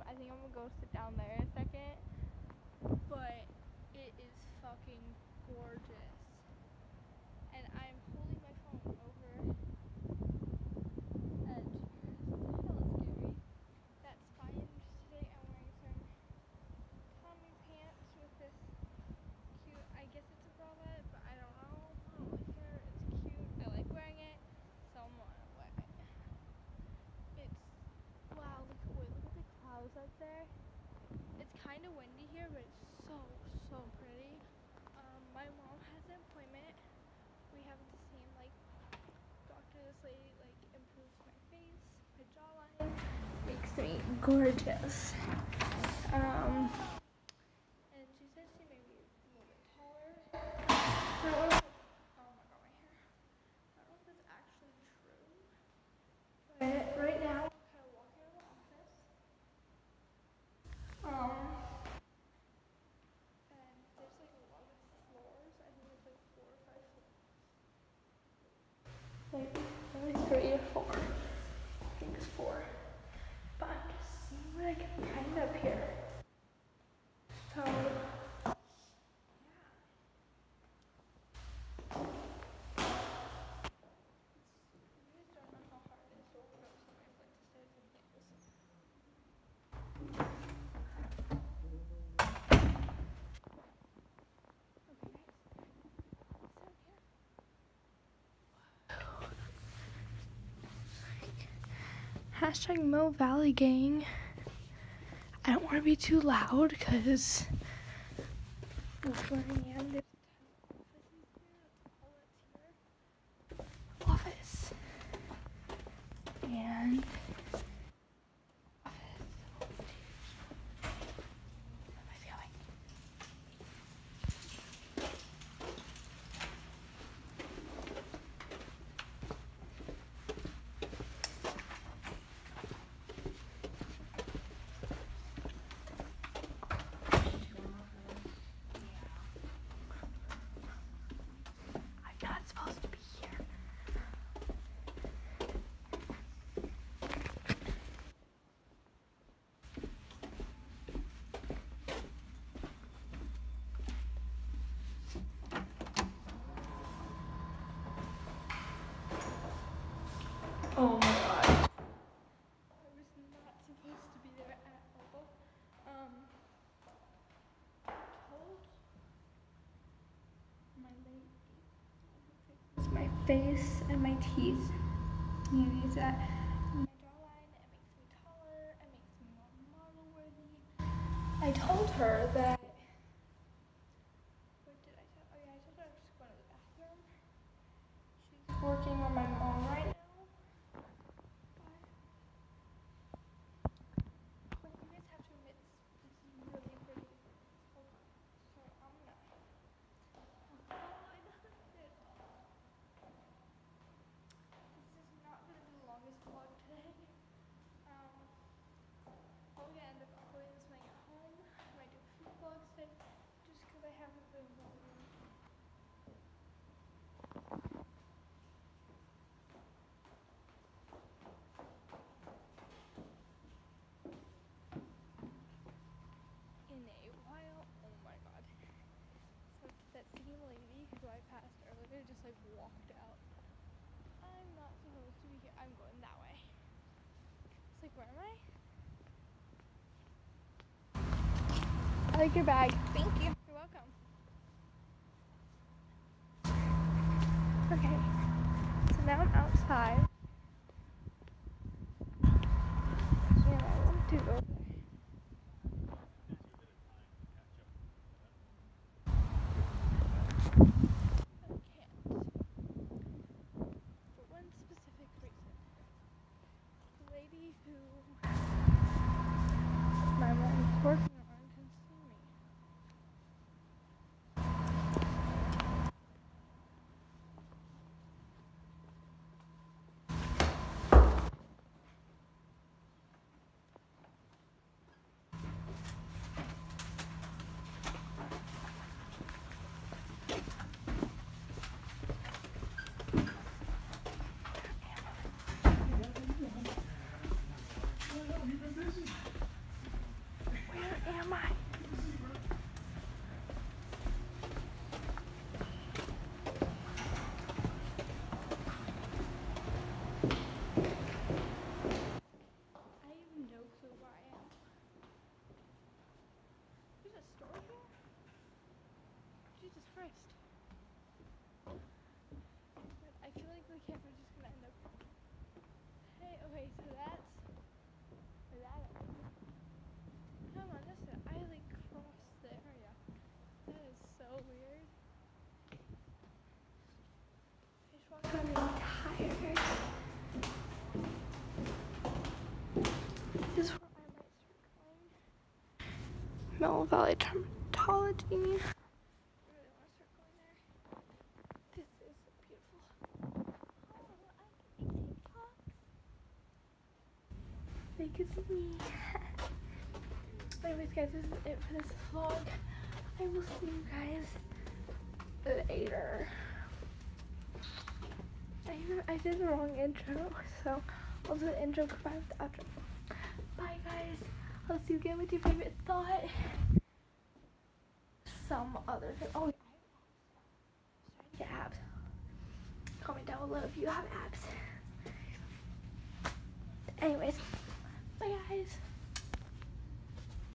I think I'm gonna go sit down there in a second. But it is fucking gorgeous. And I'm holding my phone over edge here. It's hella scary. That's fine. Just today I'm wearing some Tommy pants with this cute, I guess it's a bralette, but I don't know. I don't really care. It's cute. I like wearing it. So I'm gonna wear it. It's, wow, look at the clouds up there. It's kind of windy here, but it's so pretty. My mom has an appointment. We have the same, like, doctor. This lady, like, improves my face, my jawline, makes me gorgeous. And she said she made me a little bit taller. I don't know if it's, oh my god, my hair. I don't know if it's actually true. But right now, I'm kind of walking around the office. And there's like a lot of floors. I think there's like 4 or 5 floors. Like, only 3 or 4. I think it's 4. But I'm just seeing what I can find up here. So, yeah. You guys don't know how hard it is to walk up some of my flights of stairs and heels. Hashtag Mill Valley Gang. I don't want to be too loud because that's where I am. There's office. And I'm not supposed to be here. Oh my god. I was not supposed to be there at all. Told my lady. It's my face and my teeth. You use that. My jawline, it makes me taller, it makes me more model worthy. I told her that. What did I tell? Oh yeah, I told her I was just going to the bathroom. She's working on my mom right now. But you guys have to admit this is really pretty. Hold on. So I'm gonna. Oh, I noticed it. This is not gonna be the longest vlog today. Probably gonna end up uploading this when I get home. I might do a few vlogs today just because I haven't been vlogging. In a while. Oh my god. So that same lady who I passed earlier just like walked out. I'm not supposed to be here. I'm going that way. It's like, where am I? I like your bag. Thank you. You're welcome. Okay. So now I'm outside. And I want to go there. I can't. For one specific reason. The lady who my mom's working on can see me. Christ. But I feel like the camera's just gonna end up. Hey, okay, so that's where that is. Come on, that's it. I like crossed the area. That is so weird. I just walked around really tired. This is where I might start going. Mill Valley Dermatology. I really want to start going there. This is so beautiful. Oh, I can make TikToks. They can see me. Anyways, guys, this is it for this vlog. I will see you guys later. I did the wrong intro, so I'll do the intro combined with the outro. Bye, guys. I'll see you again with your favorite thought. Some other thing. Oh, yeah, I have abs. Comment down below if you have abs. Anyways, bye, guys.